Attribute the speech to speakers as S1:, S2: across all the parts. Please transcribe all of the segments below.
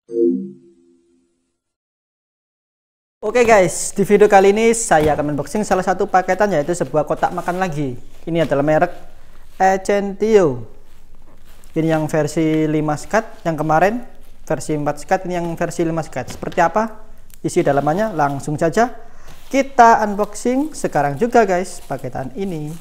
S1: Oke guys, di video kali ini saya akan unboxing salah satu paketan, yaitu sebuah kotak makan lagi. Ini adalah merek Ecentio. Ini yang versi 5 skat, yang kemarin versi 4 skat, ini yang versi 5 skat. Seperti apa isi dalamannya? Langsung saja kita unboxing sekarang juga guys paketan ini.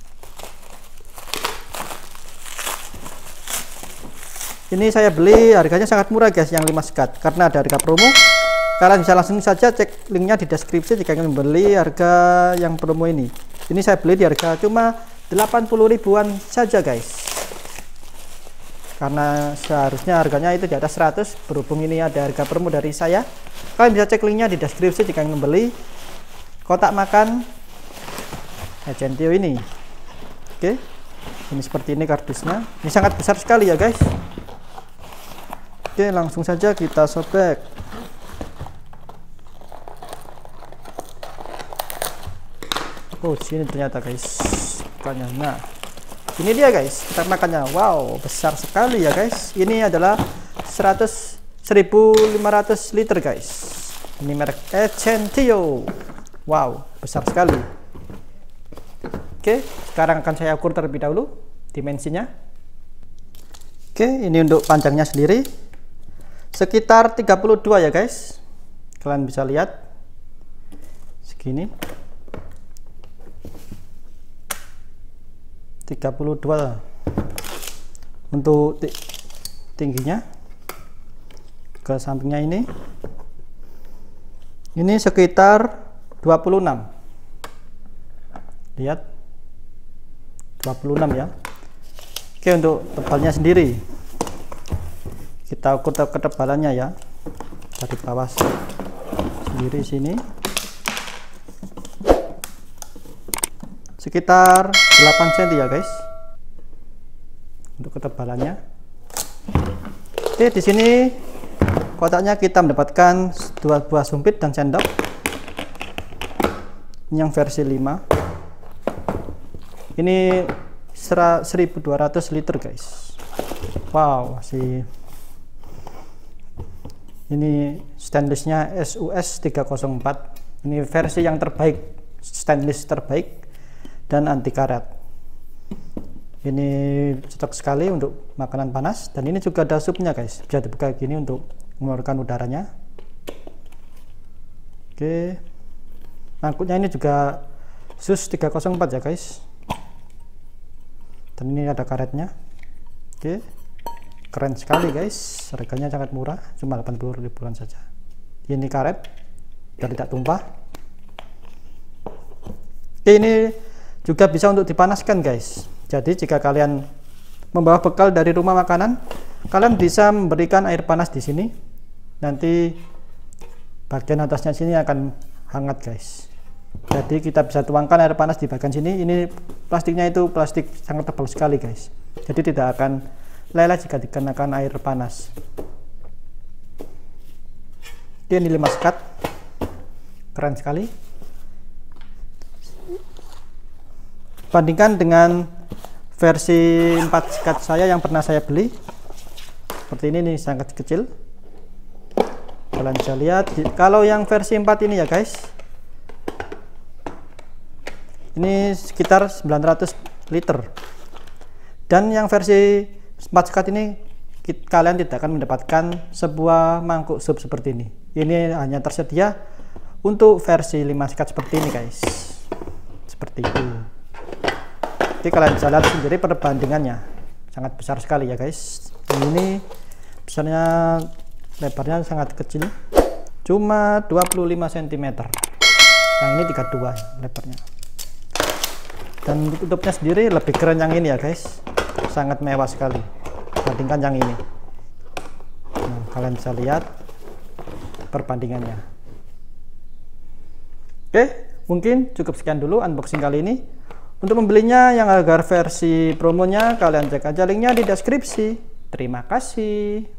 S1: Ini saya beli harganya sangat murah guys, yang 5 skat, karena ada harga promo. Kalian bisa langsung saja cek linknya di deskripsi jika ingin membeli harga yang promo ini. Ini saya beli di harga cuma 80 ribuan saja guys, karena seharusnya harganya itu di atas 100. Berhubung ini ada harga promo dari saya, kalian bisa cek linknya di deskripsi jika ingin membeli kotak makan Ecentio ini. Oke, ini seperti ini kardusnya. Ini sangat besar sekali ya guys. Oke, langsung saja kita sobek. Oh, sini ternyata guys bukannya. Nah, ini dia guys kotak makannya. Wow, besar sekali ya guys. Ini adalah 1500 liter guys. Ini merek Ecentio. Wow, besar sekali. Oke, sekarang akan saya ukur terlebih dahulu dimensinya. Oke, ini untuk panjangnya sendiri sekitar 32 ya guys. Kalian bisa lihat segini. 32 untuk tingginya. Ke sampingnya ini sekitar 26. Lihat, 26 ya. Oke, untuk tebalnya sendiri kita ukur ketebalannya ya, dari bawah sendiri sini sekitar 8 cm ya guys untuk ketebalannya. Oke, di sini kotaknya kita mendapatkan 2 buah sumpit dan sendok. Ini yang versi 5. Ini 1200 liter guys. Wow, ini stainlessnya SUS 304. Ini versi yang terbaik, stainless terbaik dan anti karat. Ini cocok sekali untuk makanan panas, dan ini juga ada supnya guys, bisa dibuka gini untuk mengeluarkan udaranya. Oke, mangkuknya ini juga SUS 304 ya guys, dan ini ada karetnya. Oke, keren sekali guys, harganya sangat murah, cuma 80 ribuan saja. Ini karet dan tidak tumpah. Oke, ini juga bisa untuk dipanaskan guys. Jadi jika kalian membawa bekal dari rumah makanan, kalian bisa memberikan air panas di sini. Nanti bagian atasnya sini akan hangat guys. Jadi kita bisa tuangkan air panas di bagian sini. Ini plastiknya itu plastik sangat tebal sekali guys. Jadi tidak akan lelah jika dikenakan air panas. Ini 5 skat. Keren sekali. Bandingkan dengan versi 4 skat saya yang pernah saya beli, seperti ini sangat kecil. Kalian bisa lihat, kalau yang versi 4 ini ya guys, ini sekitar 900 liter, dan yang versi 4 skat ini kalian tidak akan mendapatkan sebuah mangkuk sup seperti ini. Ini hanya tersedia untuk versi 5 skat seperti ini guys, seperti itu. Jadi kalian bisa lihat sendiri perbandingannya, sangat besar sekali ya guys. Ini besarnya, lebarnya sangat kecil, cuma 25 cm. Yang ini 32 lebarnya. Dan tutupnya sendiri lebih keren yang ini ya guys, sangat mewah sekali dibandingkan yang ini. Nah, kalian bisa lihat perbandingannya. Oke, mungkin cukup sekian dulu unboxing kali ini. Untuk membelinya yang harga versi promonya, kalian cek aja linknya di deskripsi. Terima kasih.